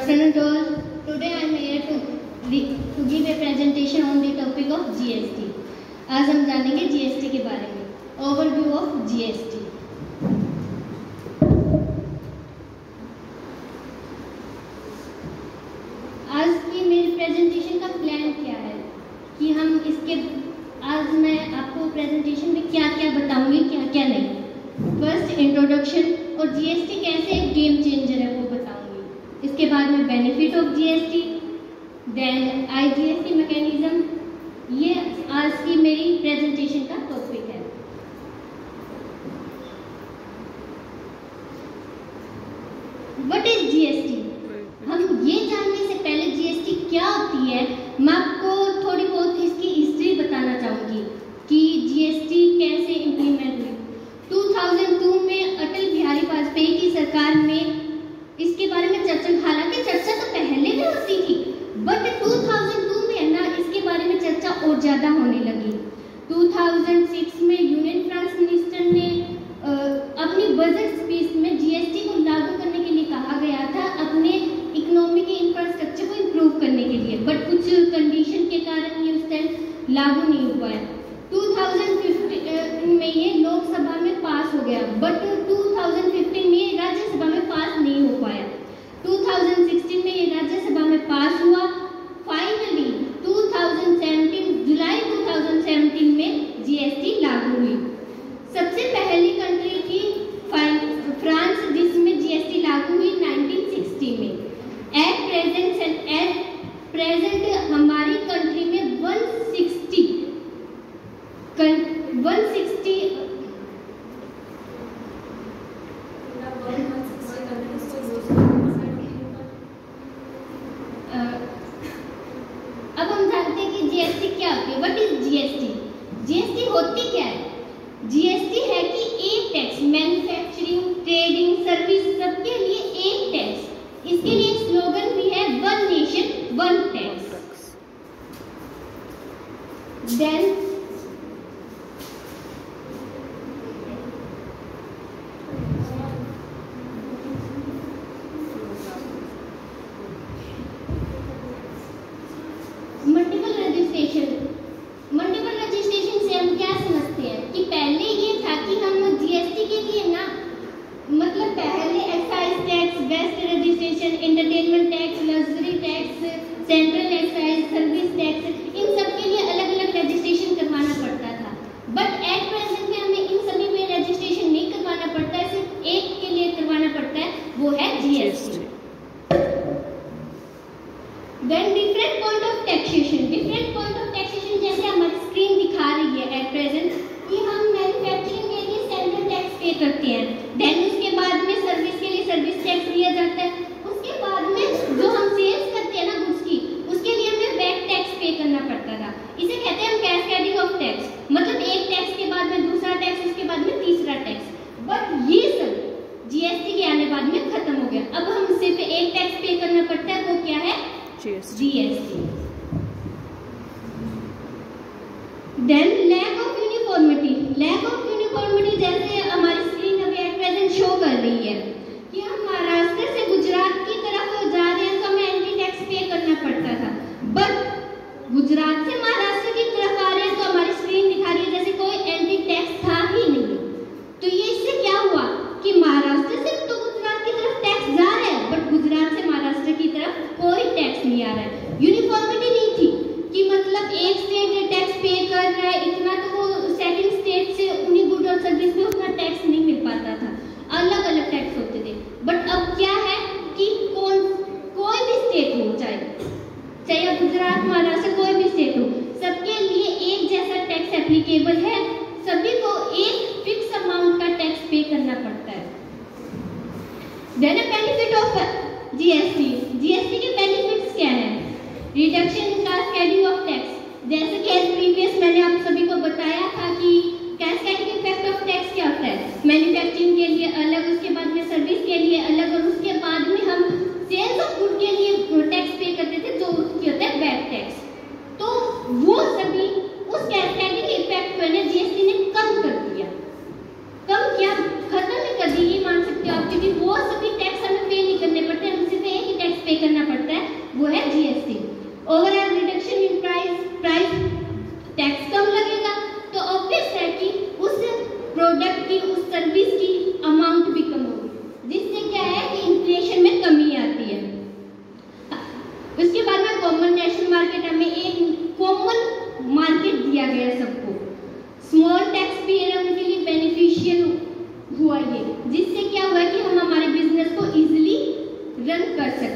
afternoon to all. Today I am here to give a presentation on the topic of GST. आज हम जानेंगे GST के बारे में. Overview of GST. आज की मेरी प्रेजेंटेशन का प्लान क्या है कि हम इसके आज मैं आपको प्रेजेंटेशन में क्या क्या बताऊंगी, क्या क्या नहीं. फर्स्ट इंट्रोडक्शन और GST कैसे एक गेम चेंजर है वो बताऊंगी. इसके बाद में benefit of GST, then IGST mechanism. ये आज की मेरी प्रेजेंटेशन का टॉपिक है. What is GST? हम ये जानने से पहले GST क्या होती है, मैं आपको थोड़ी बहुत इसकी हिस्ट्री बताना चाहूँगी कि GST कैसे इम्प्लीमेंट हुई. 2002 में अटल बिहारी वाजपेयी की सरकार में इसके बारे में चर्चा, हालांकि चर्चा तो पहले भी होती थी, बट 2002 में ना इसके बारे में चर्चा और ज़्यादा होने लगी. 2006 में यूनियन फ्रांस मिनिस्टर ने अपनी बजट स्पीच में GST को लागू करने के लिए कहा गया था, अपने इकोनॉमी के इंफ्रास्ट्रक्चर को इम्प्रूव करने के लिए, बट कुछ कंडीशन के कारण ये उस टाइम लागू नहीं हुआ है. 2015 में ये लोकसभा में पास हो गया, बट 2015 में ये राज्यसभा में पास नहीं हो पाया. 2016 में ये राज्यसभा में पास हुआ. फाइनली 2017 जुलाई 2017 में GST लागू हुई. सबसे पहली कंट्री थी फ्रांस जिसमें GST लागू हुई 1960 में. एट प्रेजेंट हमारी कंट्री में 160 अब हम जानते हैं कि GST क्या होती है. What is GST? GST होती क्या है? GST है कि एक टैक्स, मैन्युफैक्चरिंग, ट्रेडिंग, सर्विस सबके लिए एक टैक्स. इसके लिए स्लोगन भी है one nation one tax. Then multiple registration से हम क्या समझते हैं कि पहले ये था कि हम GST के लिए ना, मतलब पहले excise tax, west registration, entertainment tax, luxury tax, central excise, service tax, इन सब के लिए अलग अलग रजिस्ट्रेशन करवाना पड़ता था. बट एट प्रेजेंट में हमें इन सभी में रजिस्ट्रेशन नहीं करवाना पड़ता है, सिर्फ एक के लिए करवाना पड़ता है, वो है GST. Then different point of taxation. Different point of taxation जैसे हमारी स्क्रीन दिखा रही है एट प्रेजेंट कि हम मैन्युफैक्चरिंग के लिए सेंट्रल टैक्स पे करते हैं. देन उसके बाद में सर्विस के लिए सर्विस टैक्स लिया जाता है. उसके बाद में जो हम सेल्स करते हैं ना गुड्स की, उसके लिए हमें वैट टैक्स पे करना पड़ता था. इसे कहते हैं हम कैस्केडिंग ऑफ टैक्स, मतलब एक टैक्स के बाद में दूसरा टैक्स, उसके बाद में तीसरा टैक्स. बट ये सब GST के आने बाद में खत्म हो गया. अब हम सिर्फ एक टैक्स पे करना पड़ता है, वो क्या है? GST. Then lack of uniformity. Lack of uniformity जैसे हमारी स्क्रीन अभी एट प्रेजेंट शो कर रही है कि हम महाराष्ट्र से गुजरात की तरफ जा रहे हैं तो हमें एंटी टैक्स पे करना पड़ता था. बट गुजरात से महाराष्ट्र की तरफ आ रहे हैं तो हमारी स्क्रीन दिखा रही है जैसे कोई एंटी टैक्स था ही नहीं. तो ये इससे क्या हुआ कि महाराष्ट्र से तो गुजरात की तरफ टैक्स जा रहा है, बट गुजरात से महाराष्ट्र की तरफ कोई टैक्स नहीं आ रहा है. यूनिफॉर्मिटी नहीं थी कि मतलब एक स्टेट टैक्स पे कर रहा है इतना, तो वो सेकंड स्टेट से उन्हीं गुड और सर्विस में उतना टैक्स नहीं मिल पाता था, अलग अलग टैक्स होते थे. बट अब क्या है कि कोई भी स्टेट हो, चाहे गुजरात, महाराष्ट्र, कोई भी स्टेट हो, सबके लिए एक जैसा टैक्स एप्लीकेबल है. सभी को एक फिक्स अमाउंट का टैक्स पे करना पड़ता है. Then benefit of GST. GST के बेनिफिट्स क्या हैं? Reduction in cascading of tax. जैसे कि एज प्रीवियस मैंने आप सभी को बताया था कि कैस्केडिंग इफेक्ट ऑफ टैक्स क्या होता है. मैन्युफैक्चरिंग के लिए अलग, उसके बाद में सर्विस के लिए अलग, और उसके बाद में हम सेल्स ऑफ गुड के लिए टैक्स पे करते थे जो क्या होता है वैट टैक्स. तो वो सभी उस कैस्केडिंग इफेक्ट को GST ने कम कर दिया. कम क्या, खत्म ही कर दी, ये मान सकते हो आप, क्योंकि वो सभी टैक्स हमें पे नहीं करने पड़ते, हम सिर्फ एक ही टैक्स पे करना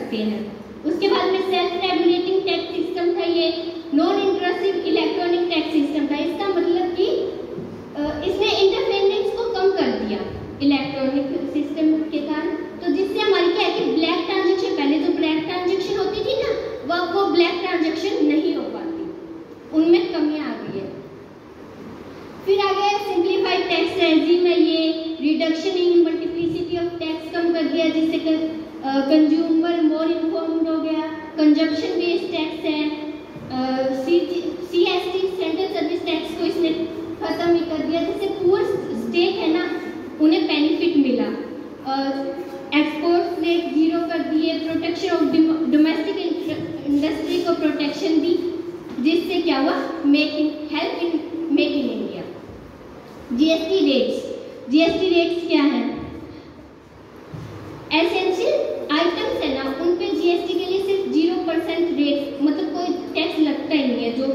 सकते हैं। उसके बाद में सेल्फ रेगुलेटिंग टैक्स सिस्टम था, ये non intrusive electronic tax system था। इसका मतलब कि इसने इंटरफेरेंस को कम कर दिया इलेक्ट्रॉनिक सिस्टम के कारण, तो जिससे हमारी क्या है कि ब्लैक ट्रांजैक्शन, पहले जो ब्लैक ट्रांजैक्शन होती थी ना, वो ब्लैक ट्रांजैक्शन नहीं हो पाती, उनमें कमी आ गई है। फिर आगे सिंप्लीफाइड टैक्स रेजिम है, ये reduction in multiplicity of tax कम कर दिया, जिससे कंज्यूमर मोर इन्फॉर्म्ड हो गया। कंजप्शन बेस्ड टैक्स है, CST सेंट्रल सर्विस टैक्स को इसने खत्म ही कर दिया, जिससे पुअर स्टेट है ना उन्हें बेनिफिट मिला। एक्सपोर्ट रेट 0 कर दिए, प्रोटेक्शन ऑफ डोमेस्टिक इंडस्ट्री को प्रोटेक्शन दी, जिससे क्या हुआ, help in make in India. GST rates क्या है? एसेंशियल आइटम्स है ना, उन पे जीएसटी के लिए सिर्फ 0% रेट, मतलब कोई टैक्स लगता ही नहीं है। जो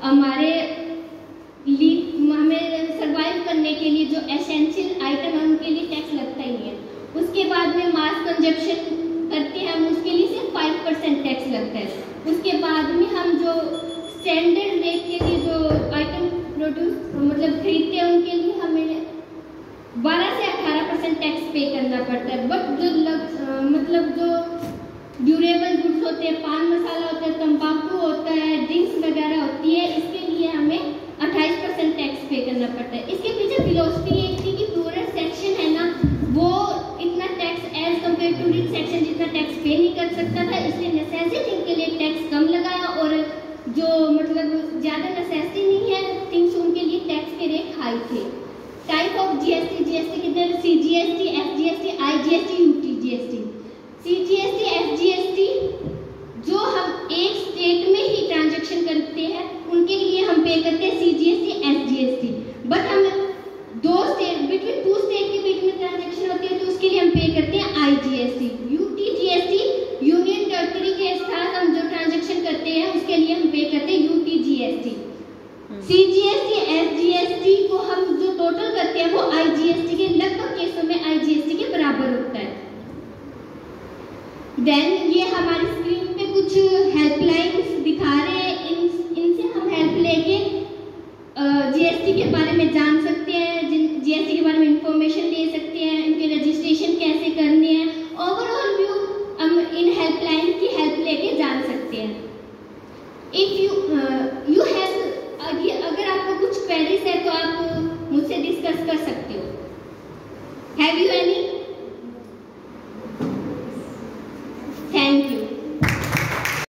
हमें सर्वाइव करने के लिए जो एसेंशियल आइटम है उनके लिए टैक्स लगता ही नहीं है। उसके बाद में मास कंजप्शन करते हैं हम, उसके लिए सिर्फ 5% टैक्स लगता है। उसके बाद में हम जो स्टैंडर्ड रेट के लिए जो आइटम प्रोड्यूस मतलब खरीदते हैं उनके लिए हमें 12 से 18% टैक्स पे करना पड़ता है। बट जो मतलब जो ड्यूरेबल गुड्स होते हैं, पान मसाला होता है, तंबाकू होता है, ड्रिंक्स वगैरह होती है, इसके लिए हमें 28% टैक्स पे करना पड़ता है। इसके पीछे फिलोसफी ये थी कि पूरा सेक्शन है ना वो इतना tax as compared to rich section जितना टैक्स पे नहीं कर सकता था, इसलिए नेसेसिटी के लिए टैक्स कम लगाया, और जो मतलब ज़्यादा नेसेसिटी नहीं है थिंग्स उनके लिए टैक्स के रेट हाई थे। टाइप ऑफ जीएसटी कितने? CGST, FGST, IGST, UTGST। CGST, FGST जो हम एक स्टेट में ही ट्रांजैक्शन करते हैं उनके लिए हम पे करते हैं CGST, FGST। बट हम बिटवीन टू स्टेट के बीच में ट्रांजैक्शन होती है तो उसके लिए हम पे करते हैं IGST। UTGST यूनियन टेरिटरी के साथ हम जो ट्रांजैक्शन करते हैं उसके लिए हम पे करते हैं UTGST। CGST, FGST को हम जो टोटल करते हैं वो IGST के लगभग केसों में IGST के बराबर होता है। देन ये हमारी स्क्रीन पे कुछ हेल्पलाइंस दिखा रहे हैं, इनसे हम हेल्प लेके जीएसटी के बारे में जान सकते हैं, जीएसटी के बारे में इंफॉर्मेशन ले सकते हैं, इनके रजिस्ट्रेशन कैसे करने हैं, ओवरऑल व्यू हम इन हेल्पलाइन की हेल्प लेके जान सकते हैं। इफ यू हैव अगर आपको कुछ क्वेरीज है तो आप मुझसे डिस्कस कर सकते हो। Have you any